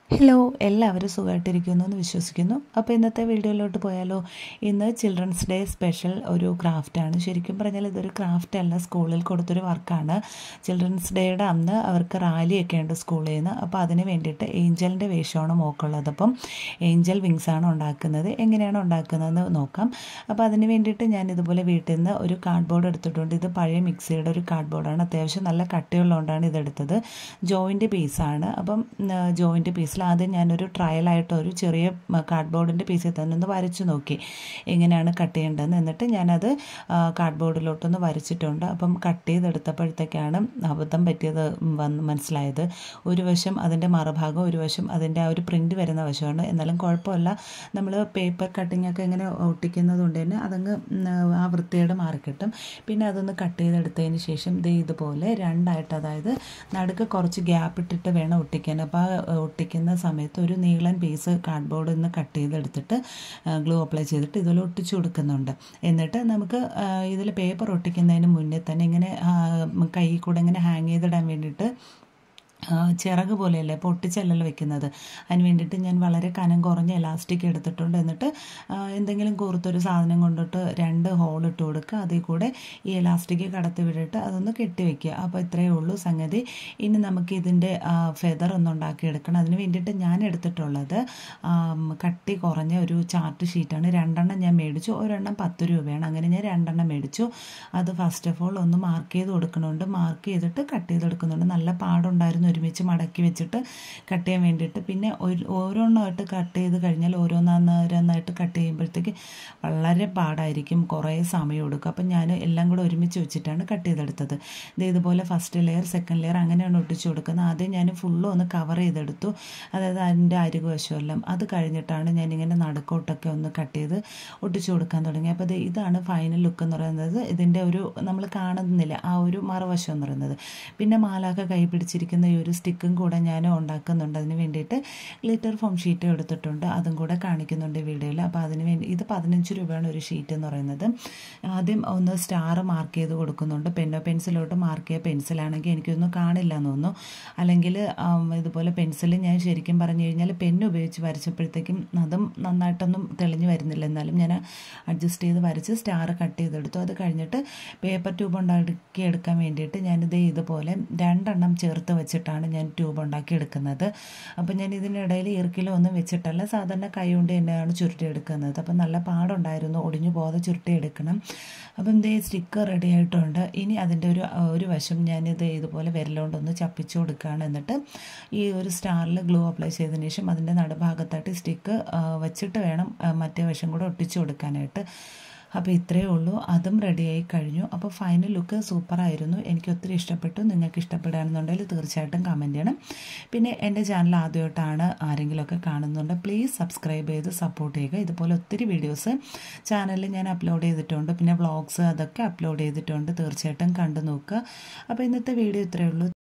Hello, എല്ലാവരും സുഖമായിട്ടിരിക്കുന്നു എന്ന് വിശ്വസിക്കുന്നു. അപ്പോൾ ഇന്നത്തെ വീഡിയോയിലോട്ട് പോയാലോ? ഇന്ന് ചിൽഡ്രൻസ് ഡേ സ്പെഷ്യൽ ഒരു ക്രാഫ്റ്റാണ്. ശരിക്കും പറഞ്ഞാൽ ഇതൊരു ക്രാഫ്റ്റ് അല്ല, സ്കൂളിൽ കൊടുത്തൊരു വർക്കാണ്. ചിൽഡ്രൻസ് ഡേയുടെ അന്ന് അവർക്ക് റാലിയൊക്കെ ഉണ്ട് സ്കൂളിൽ നിന്ന്. അപ്പോൾ അതിന് വേണ്ടിയിട്ട് ഏഞ്ചലിൻ്റെ വേഷമാണ് മോക്കുള്ളത്. അപ്പം ഏഞ്ചൽ വിങ്സാണ് ഉണ്ടാക്കുന്നത്. എങ്ങനെയാണ് ഉണ്ടാക്കുന്നതെന്ന് നോക്കാം. അപ്പോൾ അതിന് വേണ്ടിയിട്ട് ഞാൻ ഇതുപോലെ വീട്ടിൽ നിന്ന് ഒരു കാർഡ്ബോർഡ് എടുത്തിട്ടുണ്ട്. ഇത് പഴയ മിക്സിയുടെ ഒരു കാർഡ്ബോർഡാണ്. അത്യാവശ്യം നല്ല കട്ടിയുള്ളതുകൊണ്ടാണ് ഇതെടുത്തത്. ജോയിൻ്റ് പീസാണ്. അപ്പം ജോയിൻ്റ് പീസിൽ ആദ്യം ഞാനൊരു ട്രയലായിട്ട് ഒരു ചെറിയ കാർഡ്ബോർഡിൻ്റെ പീസിൽ തന്നെ ഒന്ന് വരച്ചു നോക്കി എങ്ങനെയാണ് കട്ട് ചെയ്യേണ്ടതെന്ന്. എന്നിട്ട് ഞാനത് കാർഡ്ബോർഡിലോട്ടൊന്ന് വരച്ചിട്ടുണ്ട്. അപ്പം കട്ട് ചെയ്തെടുത്തപ്പോഴത്തേക്കാണ് അബദ്ധം പറ്റിയത് മനസ്സിലായത്. ഒരു വശം അതിൻ്റെ മറുഭാഗം, ഒരു വശം അതിൻ്റെ ആ ഒരു പ്രിൻ്റ് വരുന്ന വശമാണ്. എന്നാലും കുഴപ്പമില്ല, നമ്മൾ പേപ്പർ കട്ടിങ്ങൊക്കെ ഇങ്ങനെ ഒട്ടിക്കുന്നത് കൊണ്ട് തന്നെ അതങ്ങ് ആ വൃത്തിയോടെ മാറിക്കിട്ടും. പിന്നെ അതൊന്ന് കട്ട് ചെയ്തെടുത്തതിന് ശേഷം ഇതുപോലെ രണ്ടായിട്ട്, അതായത് നടുക്ക് കുറച്ച് ഗ്യാപ്പ് ഇട്ടിട്ട് വേണം ഒട്ടിക്കാൻ. അപ്പോൾ ആ ഒട്ടിക്കുന്ന സമയത്ത് ഒരു നീളൻ പീസ് കാർഡ്ബോർഡിൽ നിന്ന് കട്ട് ചെയ്തെടുത്തിട്ട് ഗ്ലൂ അപ്ലൈ ചെയ്തിട്ട് ഇതിൽ ഒട്ടിച്ചു കൊടുക്കുന്നുണ്ട്. എന്നിട്ട് നമുക്ക് ഇതിൽ പേപ്പർ ഒട്ടിക്കുന്നതിന് മുന്നേ തന്നെ ഇങ്ങനെ കൈ കൂടെ ഇങ്ങനെ ഹാങ് ചെയ്തിടാൻ വേണ്ടിയിട്ട് ചിറക് പോലെയല്ലേ പൊട്ടിച്ചല്ലല്ലോ വെക്കുന്നത്. അതിന് വേണ്ടിയിട്ട് ഞാൻ വളരെ കനം കുറഞ്ഞ എലാസ്റ്റിക് എടുത്തിട്ടുണ്ട്. എന്നിട്ട് എന്തെങ്കിലും കൂർത്തൊരു സാധനം കൊണ്ടിട്ട് 2 ഹോൾ ഇട്ട് കൊടുക്കുക. അതിൽ കൂടെ ഈ എലാസ്റ്റിക് കടത്തി വിട്ടിട്ട് അതൊന്ന് കെട്ടി വയ്ക്കുക. അപ്പോൾ ഇത്രയേ ഉള്ളൂ സംഗതി. ഇനി നമുക്ക് ഇതിൻ്റെ ഫെദർ ഒന്ന് ഉണ്ടാക്കിയെടുക്കണം. അതിന് വേണ്ടിയിട്ട് ഞാൻ എടുത്തിട്ടുള്ളത് കട്ടി കുറഞ്ഞ ഒരു ചാർട്ട് ഷീറ്റാണ്. 2 ഞാൻ മേടിച്ചു. ഒരെണ്ണം 10 രൂപയാണ്. അങ്ങനെ ഞാൻ 2 മേടിച്ചു. അത് ഫസ്റ്റ് ഓഫ് ഓൾ ഒന്ന് മാർക്ക് ചെയ്ത് കൊടുക്കുന്നുണ്ട്. മാർക്ക് ചെയ്തിട്ട് കട്ട് ചെയ്തെടുക്കുന്നുണ്ട്. നല്ല പാടുണ്ടായിരുന്നു ഒരുമിച്ച് മടക്കി വെച്ചിട്ട് കട്ട് ചെയ്യാൻ വേണ്ടിയിട്ട്. പിന്നെ ഓരോന്നായിട്ട് കട്ട് ചെയ്ത് കഴിഞ്ഞാൽ ഓരോന്നായിട്ട് കട്ട് ചെയ്യുമ്പോഴത്തേക്ക് വളരെ പാടായിരിക്കും, കുറേ സമയം എടുക്കും. അപ്പം ഞാൻ എല്ലാം കൂടെ ഒരുമിച്ച് വെച്ചിട്ടാണ് കട്ട് ചെയ്തെടുത്തത്. ഇതുപോലെ ഫസ്റ്റ് ലെയർ, സെക്കൻഡ് ലെയർ അങ്ങനെയാണ് ഒട്ടിച്ചു കൊടുക്കുന്നത്. ആദ്യം ഞാൻ ഫുള്ളും ഒന്ന് കവർ ചെയ്തെടുത്തു, അതായത് അതിൻ്റെ അരികു വശമെല്ലാം. അത് കഴിഞ്ഞിട്ടാണ് ഞാനിങ്ങനെ നടുക്കോട്ടൊക്കെ ഒന്ന് കട്ട് ചെയ്ത് ഒട്ടിച്ചു കൊടുക്കാൻ തുടങ്ങി. അപ്പോൾ ഇതാണ് ഫൈനൽ ലുക്ക് എന്ന് പറയുന്നത്. ഇതിൻ്റെ ഒരു നമ്മൾ കാണുന്നില്ല ആ ഒരു മറുവശം എന്ന് പറയുന്നത്. പിന്നെ മാലാഖ കൈ പിടിച്ചിരിക്കുന്ന ഈ ഒരു സ്റ്റിക്കും കൂടെ ഞാൻ ഉണ്ടാക്കുന്നുണ്ട്. അതിന് വേണ്ടിയിട്ട് ഗ്ലിറ്റർ ഫോം ഷീറ്റ് എടുത്തിട്ടുണ്ട്. അതും കൂടെ കാണിക്കുന്നുണ്ട് വീഡിയോയിൽ. അപ്പോൾ അതിന് വേണ്ടി ഇത് 15 രൂപയാണ് ഒരു ഷീറ്റ് എന്ന് പറയുന്നത്. ആദ്യം ഒന്ന് സ്റ്റാർ മാർക്ക് ചെയ്ത് കൊടുക്കുന്നുണ്ട്. പെൻസിലോട്ട് മാർക്ക് ചെയ്യുക. പെൻസിലാണെങ്കിൽ എനിക്കൊന്നും കാണില്ല എന്ന് തോന്നുന്നു. അല്ലെങ്കിൽ ഇതുപോലെ പെൻസിൽ ഞാൻ ശരിക്കും പറഞ്ഞു കഴിഞ്ഞാൽ പെന്ന് ഉപയോഗിച്ച് വരച്ചപ്പോഴത്തേക്കും അതും നന്നായിട്ടൊന്നും തെളിഞ്ഞ് വരുന്നില്ല. എന്നാലും ഞാൻ അഡ്ജസ്റ്റ് ചെയ്ത് വരച്ച് സ്റ്റാർ കട്ട് ചെയ്തെടുത്തു. അത് കഴിഞ്ഞിട്ട് പേപ്പർ ട്യൂബ് ഉണ്ടാക്കിയെടുക്കാൻ വേണ്ടിയിട്ട് ഞാനിത് ഇതുപോലെ 2 ചേർത്ത് വെച്ചിട്ടാണ് ഞാൻ ട്യൂബ് ഉണ്ടാക്കി എടുക്കുന്നത്. അപ്പോൾ ഞാൻ ഇതിനിടയിൽ ഇറുക്കിലൊന്നും വെച്ചിട്ടല്ല, സാധാരണ കൈ കൊണ്ട് തന്നെയാണ് ചുരുട്ടിയെടുക്കുന്നത്. അപ്പം നല്ല പാടുണ്ടായിരുന്നു, ഒടിഞ്ഞു പോകാതെ ചുരുട്ടിയെടുക്കണം. അപ്പം സ്റ്റിക്കർ റെഡി ആയിട്ടുണ്ട്. ഇനി അതിൻ്റെ ഒരു വശം ഞാനിത് ഇതുപോലെ വിരലുകൊണ്ടൊന്ന് ചപ്പിച്ചു കൊടുക്കുകയാണ്. എന്നിട്ട് ഈ ഒരു സ്റ്റാറിൽ ഗ്ലൂ അപ്ലൈ ചെയ്തതിന് ശേഷം അതിൻ്റെ നടുഭാഗത്തായിട്ട് സ്റ്റിക്ക് വെച്ചിട്ട് വേണം മറ്റേ വശം കൂടെ ഒട്ടിച്ചു കൊടുക്കാനായിട്ട്. അപ്പോൾ ഇത്രയേ ഉള്ളൂ. അതും റെഡിയായി കഴിഞ്ഞു. അപ്പോൾ ഫൈനൽ ലുക്ക് സൂപ്പറായിരുന്നു. എനിക്ക് ഒത്തിരി ഇഷ്ടപ്പെട്ടു. നിങ്ങൾക്ക് ഇഷ്ടപ്പെടുകയാണെന്നുണ്ടെങ്കിൽ തീർച്ചയായിട്ടും കമൻറ്റ് ചെയ്യണം. പിന്നെ എൻ്റെ ചാനൽ ആദ്യമായിട്ടാണ് ആരെങ്കിലുമൊക്കെ കാണുന്നുണ്ട്, പ്ലീസ് സബ്സ്ക്രൈബ് ചെയ്ത് സപ്പോർട്ട് ചെയ്യുക. ഇതുപോലെ ഒത്തിരി വീഡിയോസ് ചാനലിൽ ഞാൻ അപ്ലോഡ് ചെയ്തിട്ടുണ്ട്. പിന്നെ വ്ളോഗ്സ് അതൊക്കെ അപ്ലോഡ് ചെയ്തിട്ടുണ്ട്. തീർച്ചയായിട്ടും കണ്ടു നോക്കുക. അപ്പോൾ ഇന്നത്തെ വീഡിയോ ഇത്രയേ ഉള്ളൂ.